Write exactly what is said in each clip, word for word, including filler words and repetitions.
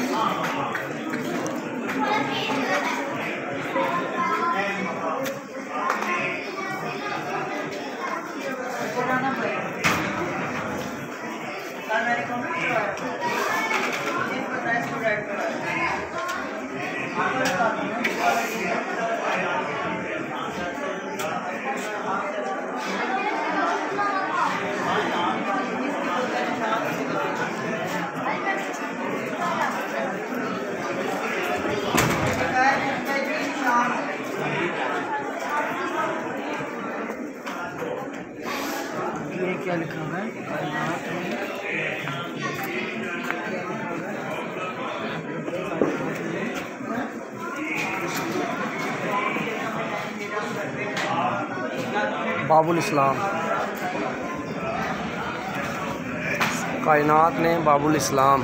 یہ کیا لکھا ہوا ہے؟ باب الاسلام، کائنات نے باب الاسلام۔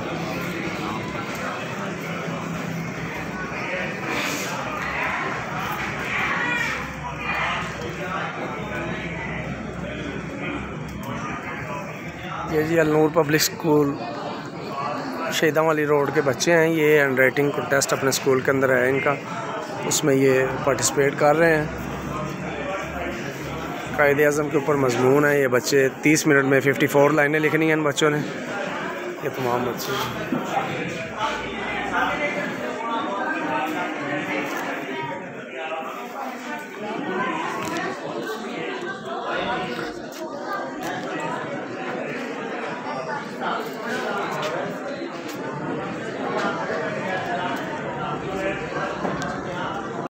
یہ جی النور پبلک اسکول شہیداں والی روڈ کے بچے ہیں، یہ ہینڈ رائٹنگ کنٹیسٹ اپنے اسکول کے اندر ہے ان کا، اس میں یہ پارٹیسپیٹ کر رہے ہیں۔ قائد اعظم کے اوپر مضمون ہے، یہ بچے تیس منٹ میں ففٹی فور لائنیں لکھنی ہیں ان بچوں نے، یہ تمام بچے